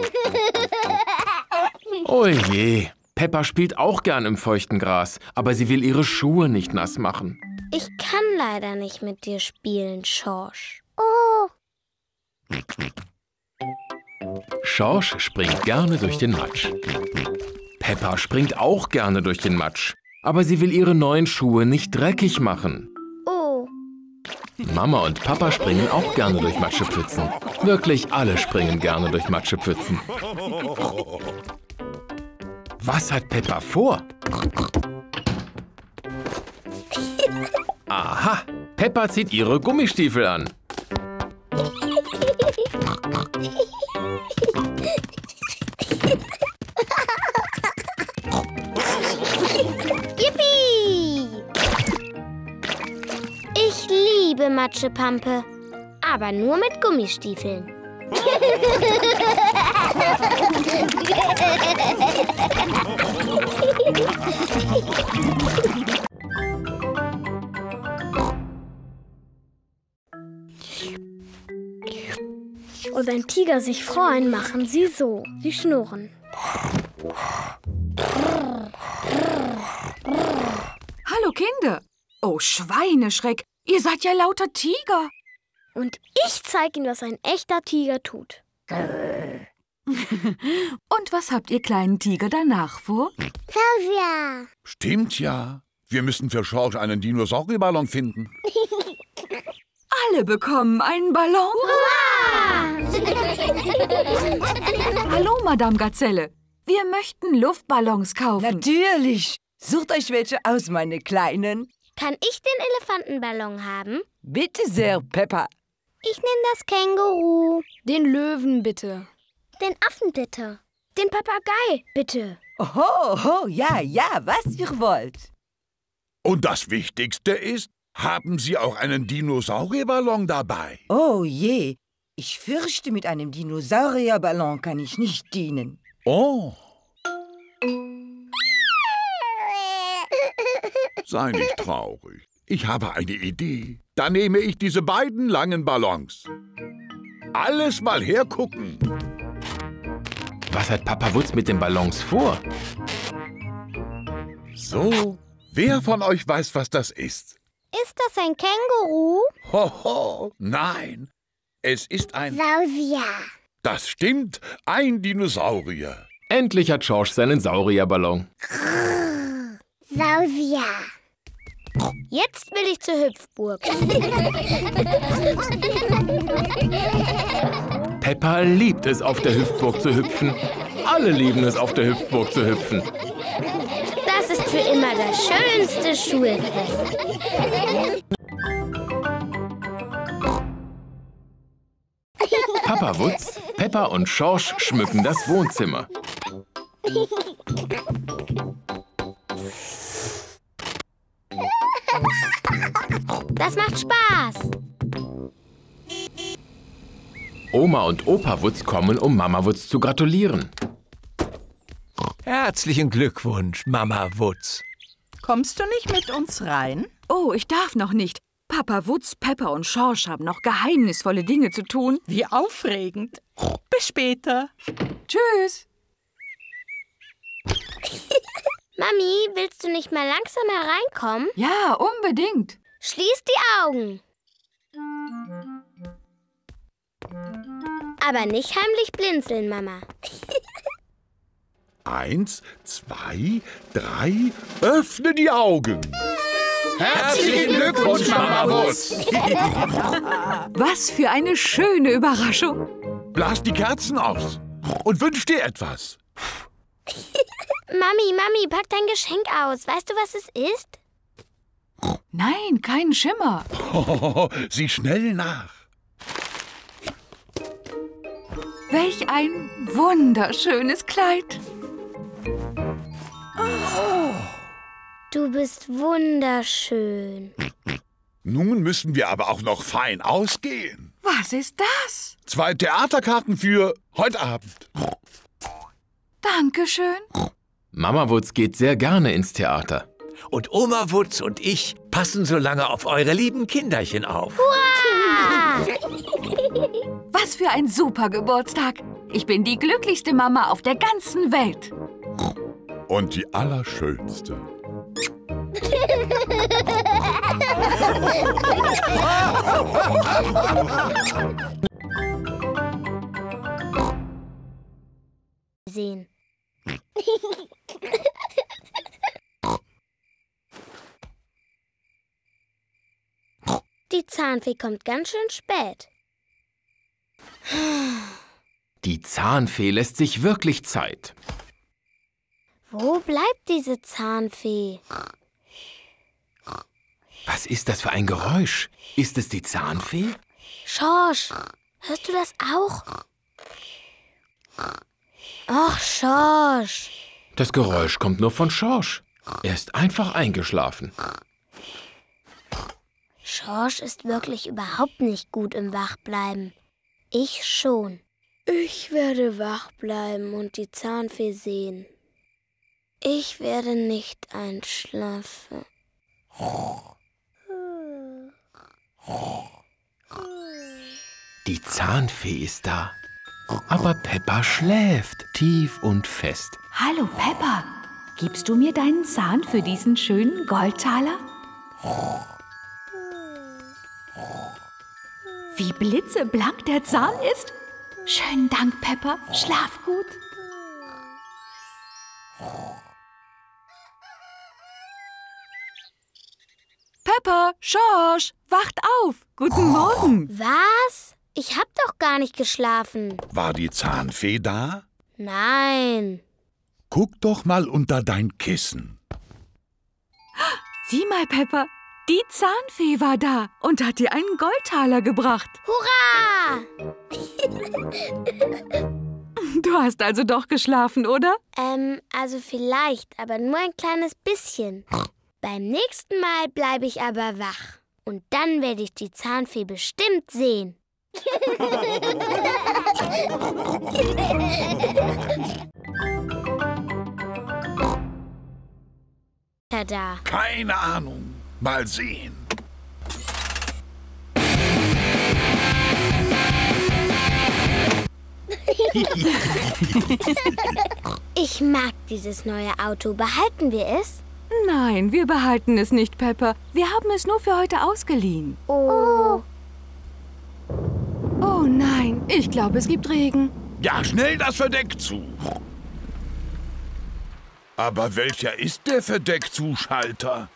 Oh je, Peppa spielt auch gern im feuchten Gras, aber sie will ihre Schuhe nicht nass machen. Ich kann leider nicht mit dir spielen, Schorsch. Oh. Schorsch springt gerne durch den Matsch. Peppa springt auch gerne durch den Matsch, aber sie will ihre neuen Schuhe nicht dreckig machen. Oh. Mama und Papa springen auch gerne durch Matschepfützen. Wirklich alle springen gerne durch Matschepfützen. Was hat Peppa vor? Aha, Peppa zieht ihre Gummistiefel an. Yippie! Ich liebe Matschepampe, aber nur mit Gummistiefeln. Und wenn Tiger sich freuen, machen sie so. Sie schnurren. Hallo Kinder. Oh, Schweineschreck. Ihr seid ja lauter Tiger. Und ich zeige Ihnen, was ein echter Tiger tut. Und was habt ihr kleinen Tiger danach vor? Fausia. Stimmt ja. Wir müssen für Schorsch einen Dinosaurierballon finden. Alle bekommen einen Ballon. Hallo, Madame Gazelle. Wir möchten Luftballons kaufen. Natürlich. Sucht euch welche aus, meine Kleinen. Kann ich den Elefantenballon haben? Bitte sehr, Peppa. Ich nehme das Känguru. Den Löwen, bitte. Den Affen, bitte. Den Papagei, bitte. Oh, oh, ja, ja, was ihr wollt. Und das Wichtigste ist, haben Sie auch einen Dinosaurierballon dabei? Oh je, ich fürchte, mit einem Dinosaurierballon kann ich nicht dienen. Oh. Sei nicht traurig. Ich habe eine Idee. Da nehme ich diese beiden langen Ballons. Alles mal hergucken. Was hat Papa Wutz mit den Ballons vor? So, Wer von euch weiß, was das ist? Ist das ein Känguru? Hoho, nein. Es ist ein... Saurier. Das stimmt, ein Dinosaurier. Endlich hat Schorsch seinen Saurierballon. Saurier. Jetzt will ich zur Hüpfburg. Peppa liebt es, auf der Hüpfburg zu hüpfen. Alle lieben es, auf der Hüpfburg zu hüpfen. Das ist für immer das schönste Schulfest. Papa Wutz, Peppa und Schorsch schmücken das Wohnzimmer. Das macht Spaß. Oma und Opa Wutz kommen, um Mama Wutz zu gratulieren. Herzlichen Glückwunsch, Mama Wutz. Kommst du nicht mit uns rein? Oh, ich darf noch nicht. Papa Wutz, Peppa und Schorsch haben noch geheimnisvolle Dinge zu tun. Wie aufregend. Bis später. Tschüss. Mami, willst du nicht mal langsam hereinkommen? Ja, unbedingt. Schließ die Augen. Aber nicht heimlich blinzeln, Mama. Eins, zwei, drei, öffne die Augen. Herzlichen Glückwunsch, Mama Wutz. Was für eine schöne Überraschung. Blas die Kerzen aus und wünsch dir etwas. Mami, Mami, pack dein Geschenk aus. Weißt du, was es ist? Nein, kein Schimmer. Oh, sieh schnell nach. Welch ein wunderschönes Kleid. Du bist wunderschön. Nun müssen wir aber auch noch fein ausgehen. Was ist das? Zwei Theaterkarten für heute Abend. Dankeschön. Mama Wutz geht sehr gerne ins Theater. Und Oma Wutz und ich passen so lange auf eure lieben Kinderchen auf. Hurra! Was für ein super Geburtstag. Ich bin die glücklichste Mama auf der ganzen Welt. Und die allerschönste. Sehen. Die Zahnfee kommt ganz schön spät. Die Zahnfee lässt sich wirklich Zeit. Wo bleibt diese Zahnfee? Was ist das für ein Geräusch? Ist es die Zahnfee? Schorsch, hörst du das auch? Ach, Schorsch. Das Geräusch kommt nur von Schorsch. Er ist einfach eingeschlafen. Schorsch ist wirklich überhaupt nicht gut im Wachbleiben. Ich schon. Ich werde wach bleiben und die Zahnfee sehen. Ich werde nicht einschlafen. Die Zahnfee ist da. Aber Peppa schläft tief und fest. Hallo, Peppa. Gibst du mir deinen Zahn für diesen schönen Goldtaler? Wie blitzeblank der Zahn ist. Schönen Dank, Peppa. Schlaf gut. Peppa, Schorsch, wacht auf. Guten Morgen. Was? Ich hab doch gar nicht geschlafen. War die Zahnfee da? Nein. Guck doch mal unter dein Kissen. Sieh mal, Peppa. Die Zahnfee war da und hat dir einen Goldtaler gebracht. Hurra! Du hast also doch geschlafen, oder? Ähm, also vielleicht, aber nur ein kleines bisschen. Beim nächsten Mal bleibe ich aber wach. Und dann werde ich die Zahnfee bestimmt sehen. Tada. Keine Ahnung. Mal sehen. Ich mag dieses neue Auto. Behalten wir es? Nein, wir behalten es nicht, Peppa. Wir haben es nur für heute ausgeliehen. Oh. Oh nein, ich glaube, es gibt Regen. Ja, schnell das Verdeck zu. Aber welcher ist der Verdeckzuschalter?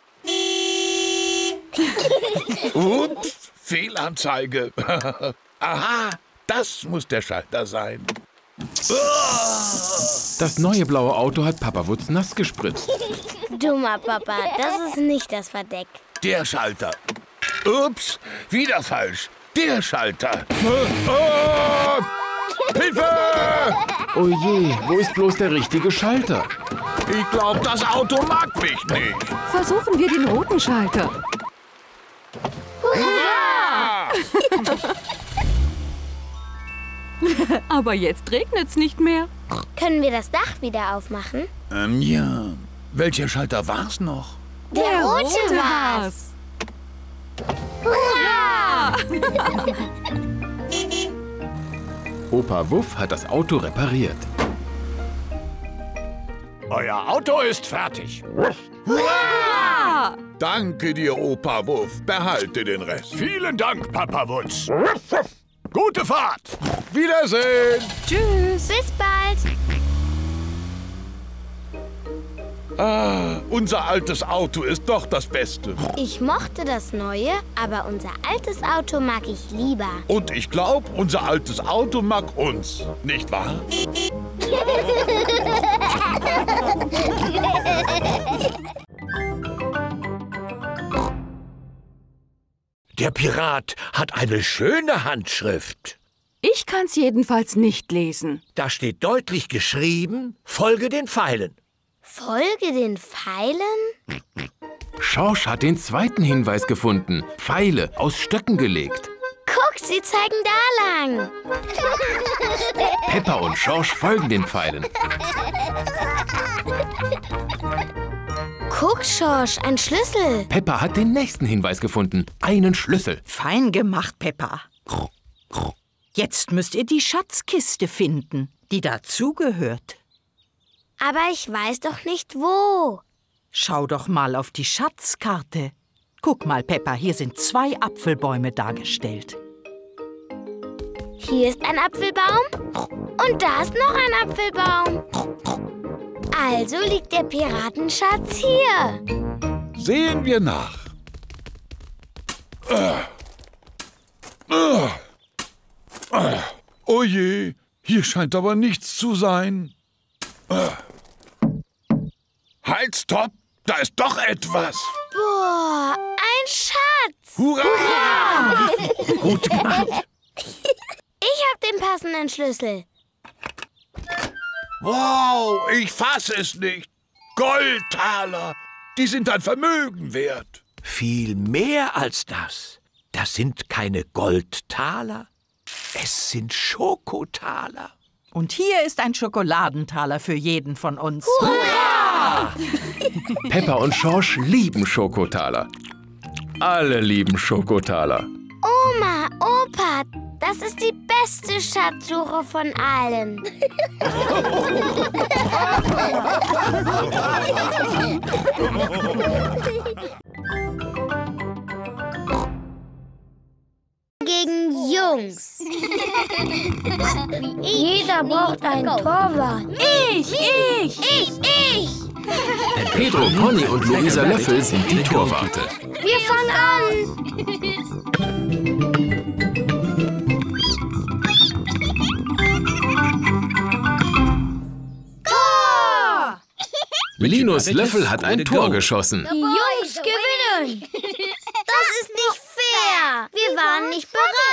Ups, Fehlanzeige. Aha, das muss der Schalter sein. Das neue blaue Auto hat Papa Wutz nass gespritzt. Dummer Papa, das ist nicht das Verdeck. Der Schalter. Ups, wieder falsch. Der Schalter. Oh, Hilfe! Oh je, wo ist bloß der richtige Schalter? Ich glaube, das Auto mag mich nicht. Versuchen wir den roten Schalter. Hurra! Aber jetzt regnet's nicht mehr. Können wir das Dach wieder aufmachen? Ähm, ja. Welcher Schalter war's noch? Der, Der rote, rote war's. Hurra! Opa Wuff hat das Auto repariert. Euer Auto ist fertig. Hurra! Danke dir, Opa Wuff. Behalte den Rest. Vielen Dank, Papa Wutz. Gute Fahrt. Wiedersehen. Tschüss. Bis bald. Ah, unser altes Auto ist doch das Beste. Ich mochte das neue, aber unser altes Auto mag ich lieber. Und ich glaube, unser altes Auto mag uns. Nicht wahr? Der Pirat hat eine schöne Handschrift. Ich kann's jedenfalls nicht lesen. Da steht deutlich geschrieben, folge den Pfeilen. Folge den Pfeilen? Schorsch hat den zweiten Hinweis gefunden. Pfeile aus Stöcken gelegt. Guck, sie zeigen da lang. Peppa und Schorsch folgen den Pfeilen. Guck, Schorsch, ein Schlüssel. Peppa hat den nächsten Hinweis gefunden. Einen Schlüssel. Fein gemacht, Peppa. Jetzt müsst ihr die Schatzkiste finden, die dazugehört. Aber ich weiß doch nicht, wo. Schau doch mal auf die Schatzkarte. Guck mal, Peppa, hier sind zwei Apfelbäume dargestellt. Hier ist ein Apfelbaum und da ist noch ein Apfelbaum. Also liegt der Piratenschatz hier. Sehen wir nach. Äh. Äh. Äh. Oh je, hier scheint aber nichts zu sein. Äh. Halt, stopp! Da ist doch etwas! Boah, ein Schatz! Hurra! Hurra! Gut gemacht. Ich hab den passenden Schlüssel. Wow, ich fasse es nicht. Goldtaler, die sind ein Vermögen wert. Viel mehr als das. Das sind keine Goldtaler. Es sind Schokotaler. Und hier ist ein Schokoladentaler für jeden von uns. Hurra! Peppa und Schorsch lieben Schokotaler. Alle lieben Schokotaler. Oma, Opa, das ist die beste Schatzsuche von allen. Gegen Jungs. Jeder braucht einen Torwart. Ich, ich, ich, ich. Pedro, Pony und Luisa Löffel sind die Torwarte. Wir fangen an. Tor! Linus Löffel hat ein Tor geschossen. Die Jungs gewinnen. Das ist nicht fair. Wir waren nicht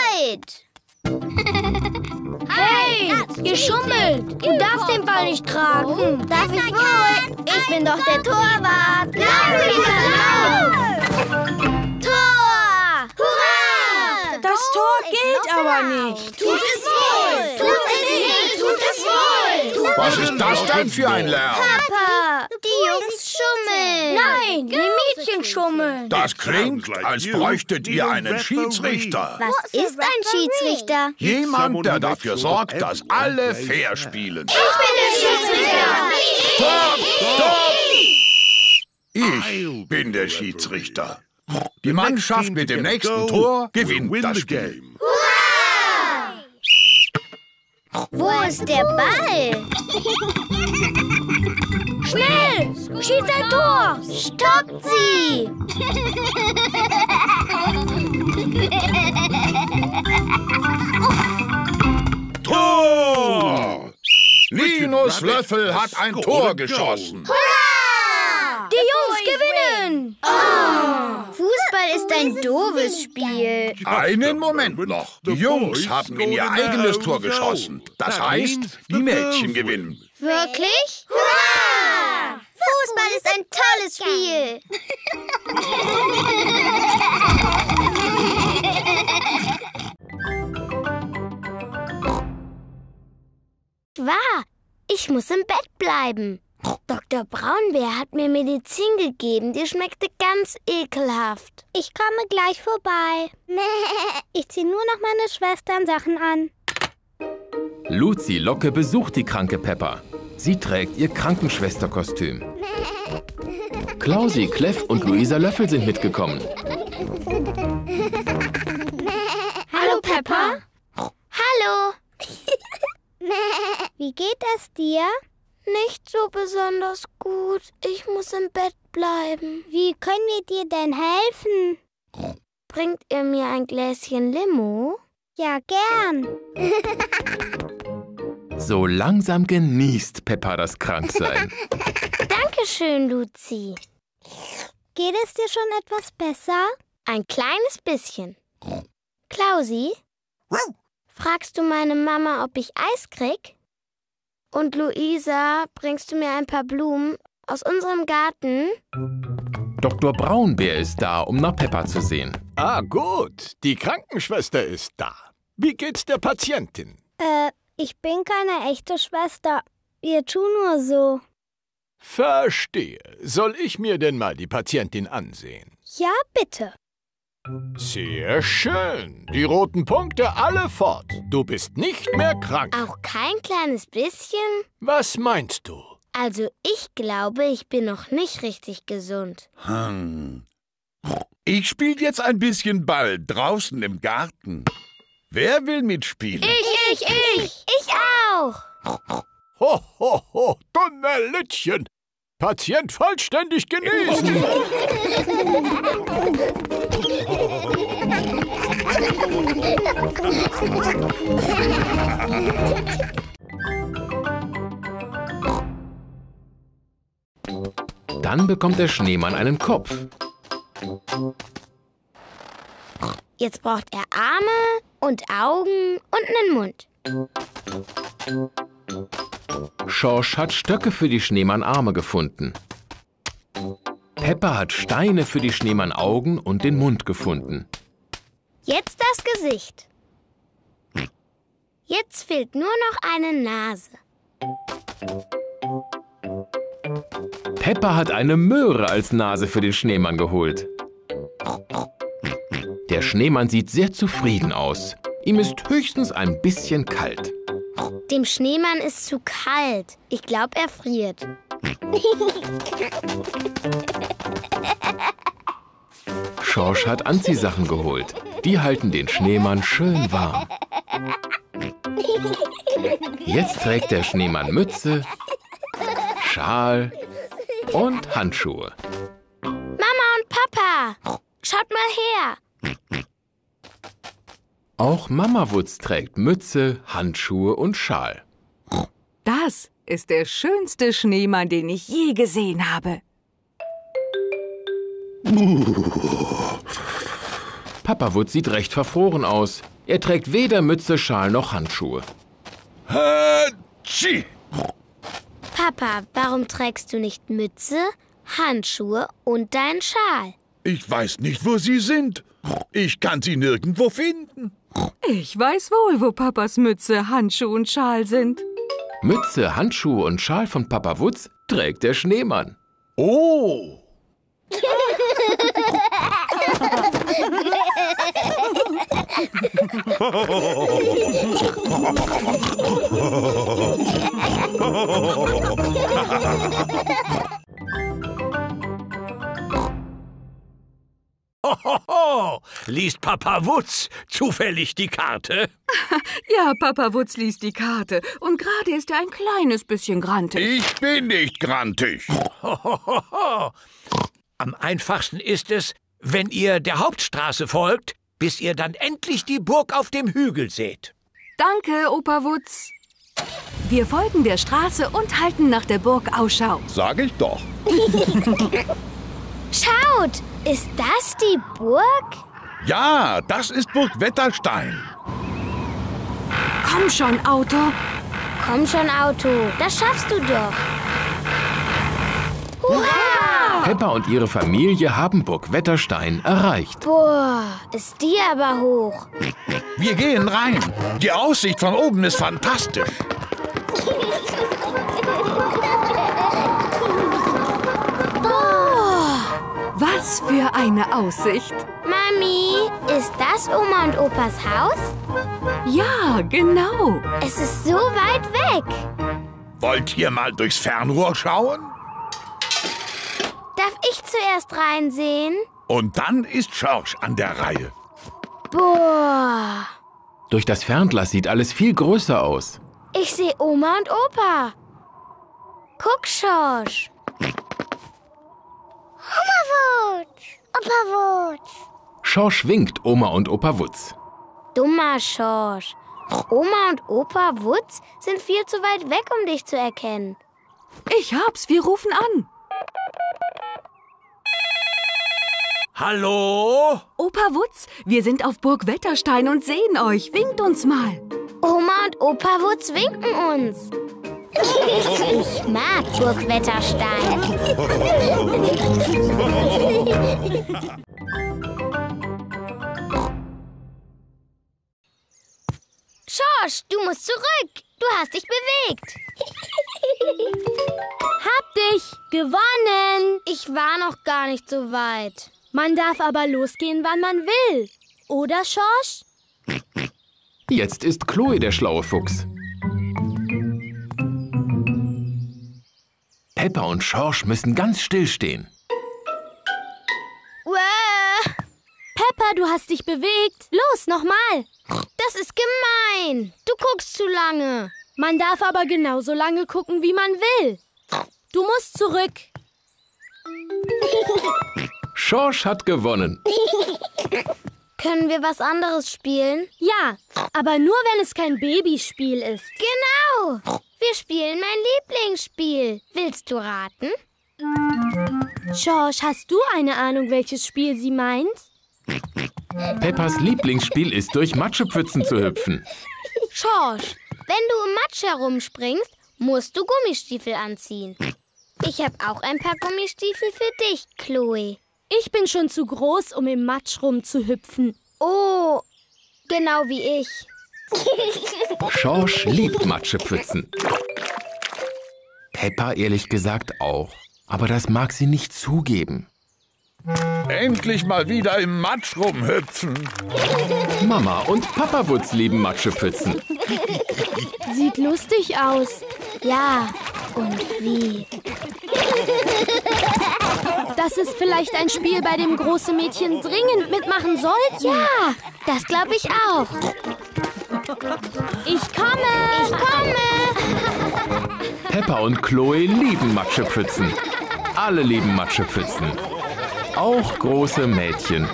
bereit. Hey, ihr schummelt. Du darfst den Ball nicht tragen. Darf ich wohl? Ich bin doch der Torwart. Lauf, Lisa, lauf! Tor! Hurra! Das Tor gilt aber nicht. Tut es wohl! Tut es nicht! Tut es wohl! Was ist das denn für ein Lärm? Papa, die Jungs schummeln. Nein, die Mädchen schummeln. Das klingt, als bräuchtet ihr einen Schiedsrichter. Was ist ein Schiedsrichter? Jemand, der dafür sorgt, dass alle fair spielen. Ich bin der Schiedsrichter. Stopp! Stopp! Ich bin der Schiedsrichter. Die Mannschaft mit dem nächsten Tor gewinnt das Spiel. Wo ist der Ball? Schnell! Schießt ein Tor! Stoppt sie! Tor! Linus Löffel hat ein Tor geschossen. Hurra! Die Jungs gewinnen! Oh. Fußball ist ein doofes Spiel. Einen Moment noch. Die Jungs haben in ihr eigenes Tor geschossen. Das heißt, die Mädchen gewinnen. Wirklich? Hurra! Fußball ist ein tolles Spiel. Wahr, ich muss im Bett bleiben. Doktor Braunbär hat mir Medizin gegeben, die schmeckte ganz ekelhaft. Ich komme gleich vorbei. Ich ziehe nur noch meine Schwestern Sachen an. Luzi Locke besucht die kranke Peppa. Sie trägt ihr Krankenschwesterkostüm. Klausi, Kleff und Luisa Löffel sind mitgekommen. Hallo, Peppa. Hallo. Wie geht es dir? Nicht so besonders gut. Ich muss im Bett bleiben. Wie können wir dir denn helfen? Bringt ihr mir ein Gläschen Limo? Ja, gern. So langsam genießt Peppa das Kranksein. Dankeschön, Luzi. Geht es dir schon etwas besser? Ein kleines bisschen. Klausi, fragst du meine Mama, ob ich Eis krieg? Und Luisa, bringst du mir ein paar Blumen aus unserem Garten? Doktor Braunbär ist da, um nach Peppa zu sehen. Ah, gut. Die Krankenschwester ist da. Wie geht's der Patientin? Äh, ich bin keine echte Schwester. Wir tun nur so. Verstehe. Soll ich mir denn mal die Patientin ansehen? Ja, bitte. Sehr schön. Die roten Punkte alle fort. Du bist nicht mehr krank. Auch kein kleines bisschen? Was meinst du? Also ich glaube, ich bin noch nicht richtig gesund. Hm. Ich spiele jetzt ein bisschen Ball draußen im Garten. Wer will mitspielen? Ich, ich, ich. Ich auch. Ho, ho, ho, Donnerlittchen. Patient vollständig genesen. Dann bekommt der Schneemann einen Kopf. Jetzt braucht er Arme und Augen und einen Mund. Schorsch hat Stöcke für die Schneemann-Arme gefunden. Peppa hat Steine für die Schneemann-Augen und den Mund gefunden. Jetzt das Gesicht. Jetzt fehlt nur noch eine Nase. Peppa hat eine Möhre als Nase für den Schneemann geholt. Der Schneemann sieht sehr zufrieden aus. Ihm ist höchstens ein bisschen kalt. Dem Schneemann ist zu kalt. Ich glaube, er friert. Schorsch hat Anziehsachen geholt. Die halten den Schneemann schön warm. Jetzt trägt der Schneemann Mütze, Schal und Handschuhe. Mama und Papa, schaut mal her. Auch Mama Wutz trägt Mütze, Handschuhe und Schal. Das ist der schönste Schneemann, den ich je gesehen habe. Papa Wutz sieht recht verfroren aus. Er trägt weder Mütze, Schal noch Handschuhe. Hatschi! Papa, warum trägst du nicht Mütze, Handschuhe und deinen Schal? Ich weiß nicht, wo sie sind. Ich kann sie nirgendwo finden. Ich weiß wohl, wo Papas Mütze, Handschuhe und Schal sind. Mütze, Handschuhe und Schal von Papa Wutz trägt der Schneemann. Oh! Liest Papa Wutz zufällig die Karte? Ja, Papa Wutz liest die Karte. Und gerade ist er ein kleines bisschen grantig. Ich bin nicht grantig. Am einfachsten ist es, wenn ihr der Hauptstraße folgt, bis ihr dann endlich die Burg auf dem Hügel seht. Danke, Opa Wutz. Wir folgen der Straße und halten nach der Burg Ausschau. Sag ich doch. Schaut, ist das die Burg? Ja, das ist Burg Wetterstein. Komm schon, Auto. Komm schon, Auto, das schaffst du doch. Hurra! Peppa und ihre Familie haben Burg Wetterstein erreicht. Boah, ist die aber hoch. Wir gehen rein. Die Aussicht von oben ist fantastisch. Was für eine Aussicht. Mami, ist das Oma und Opas Haus? Ja, genau. Es ist so weit weg. Wollt ihr mal durchs Fernrohr schauen? Darf ich zuerst reinsehen? Und dann ist George an der Reihe. Boah, Durch das Fernglas sieht alles viel größer aus. ich sehe Oma und Opa. Guck, Schorsch. Oma Wutz, Opa Wutz. Schorsch winkt Oma und Opa Wutz. Dummer Schorsch. Oma und Opa Wutz sind viel zu weit weg, um dich zu erkennen. Ich hab's, wir rufen an. Hallo? Opa Wutz, wir sind auf Burg Wetterstein und sehen euch. Winkt uns mal. Oma und Opa Wutz winken uns. Ich mag Burg Wetterstein. Schorsch, du musst zurück. Du hast dich bewegt. Hab dich! Gewonnen! Ich war noch gar nicht so weit. Man darf aber losgehen, wann man will. Oder, Schorsch? Jetzt ist Chloe der schlaue Fuchs. Peppa und Schorsch müssen ganz still stehen. Uäh, Peppa, du hast dich bewegt. Los, nochmal. das ist gemein. Du guckst zu lange. Man darf aber genauso lange gucken, wie man will. Du musst zurück. Schorsch hat gewonnen. Können wir was anderes spielen? Ja, aber nur, wenn es kein Babyspiel ist. Genau. Wir spielen mein Lieblingsspiel. Willst du raten? Schorsch, hast du eine Ahnung, welches Spiel sie meint? Peppas Lieblingsspiel ist, durch Matschepfützen zu hüpfen. Schorsch, wenn du im Matsch herumspringst, musst du Gummistiefel anziehen. Ich habe auch ein paar Gummistiefel für dich, Chloe. Ich bin schon zu groß, um im Matsch rumzuhüpfen. Oh, genau wie ich. Schorsch liebt Matschepfützen. Peppa ehrlich gesagt auch. Aber das mag sie nicht zugeben. Endlich mal wieder im Matsch rumhüpfen. Mama und Papa Wutz lieben Matschepfützen. Sieht lustig aus. Ja, und wie? Das ist vielleicht ein Spiel, bei dem große Mädchen dringend mitmachen sollten. Ja, das glaube ich auch. Ich komme! Ich komme! Peppa und Chloe lieben Matschepfützen. Alle lieben Matschepfützen. Auch große Mädchen.